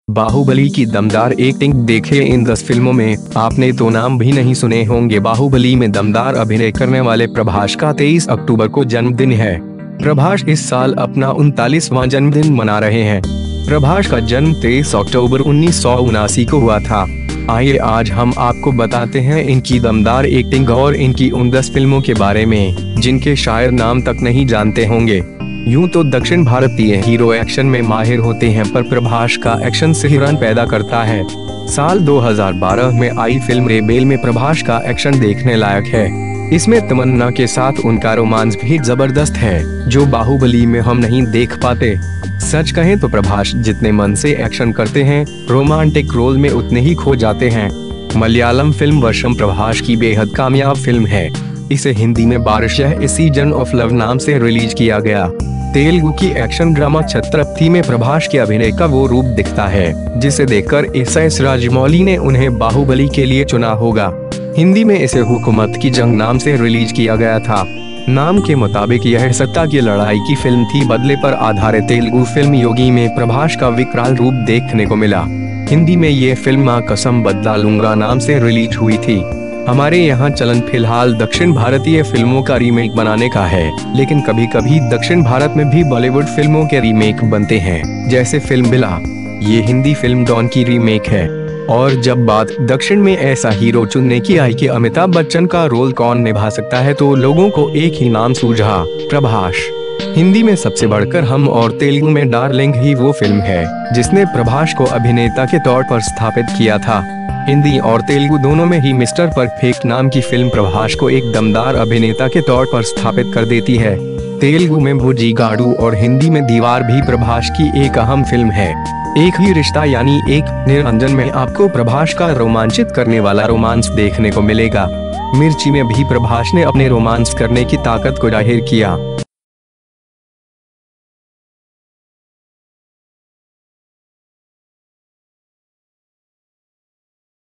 बाहुबली की दमदार एक्टिंग देखे इन 10 फिल्मों में आपने तो नाम भी नहीं सुने होंगे। बाहुबली में दमदार अभिनय करने वाले प्रभास का 23 अक्टूबर को जन्मदिन है। प्रभास इस साल अपना 39वां जन्मदिन मना रहे हैं। प्रभास का जन्म 23 अक्टूबर 1979 को हुआ था। आइए आज हम आपको बताते हैं इनकी दमदार एक्टिंग और इनकी उन 10 फिल्मों के बारे में जिनके शायद नाम तक नहीं जानते होंगे। यूं तो दक्षिण भारतीय हीरो एक्शन में माहिर होते हैं, पर प्रभास का एक्शन सिहरन पैदा करता है। साल 2012 में आई फिल्म रेबेल में प्रभास का एक्शन देखने लायक है। इसमें तमन्ना के साथ उनका रोमांस भी जबरदस्त है, जो बाहुबली में हम नहीं देख पाते। सच कहें तो प्रभास जितने मन से एक्शन करते हैं, रोमांटिक रोल में उतने ही खो जाते हैं। मलयालम फिल्म वर्षम प्रभास की बेहद कामयाब फिल्म है। इसे हिंदी में बारिश ए सीजन ऑफ लव नाम से रिलीज किया गया। तेलुगु की एक्शन ड्रामा छत्रपति में प्रभास के अभिनय का वो रूप दिखता है जिसे देखकर एस राजमौली ने उन्हें बाहुबली के लिए चुना होगा। हिंदी में इसे हुकूमत की जंग नाम से रिलीज किया गया था। नाम के मुताबिक यह सत्ता की लड़ाई की फिल्म थी। बदले पर आधारित तेलुगु फिल्म योगी में प्रभास का विकराल रूप देखने को मिला। हिंदी में ये फिल्म मां कसम बदला लूंगा नाम से रिलीज हुई थी। हमारे यहाँ चलन फिलहाल दक्षिण भारतीय फिल्मों का रीमेक बनाने का है, लेकिन कभी कभी दक्षिण भारत में भी बॉलीवुड फिल्मों के रीमेक बनते हैं, जैसे फिल्म बिला। ये हिंदी फिल्म डॉन की रीमेक है। और जब बात दक्षिण में ऐसा हीरो चुनने की आई कि अमिताभ बच्चन का रोल कौन निभा सकता है, तो लोगों को एक ही नाम सूझा, प्रभास। हिंदी में सबसे बढ़कर हम और तेलुगु में डार्लिंग ही वो फिल्म है जिसने प्रभास को अभिनेता के तौर पर स्थापित किया था। हिंदी और तेलुगु दोनों में ही मिस्टर परफेक्ट नाम की फिल्म प्रभास को एक दमदार अभिनेता के तौर पर स्थापित कर देती है। तेलुगु में बुज्जिगाडू और हिंदी में दीवार भी प्रभास की एक अहम फिल्म है। एक ही रिश्ता यानी एक निरंजन में आपको प्रभास का रोमांचित करने वाला रोमांस देखने को मिलेगा। मिर्ची में भी प्रभास ने अपने रोमांस करने की ताकत को जाहिर किया।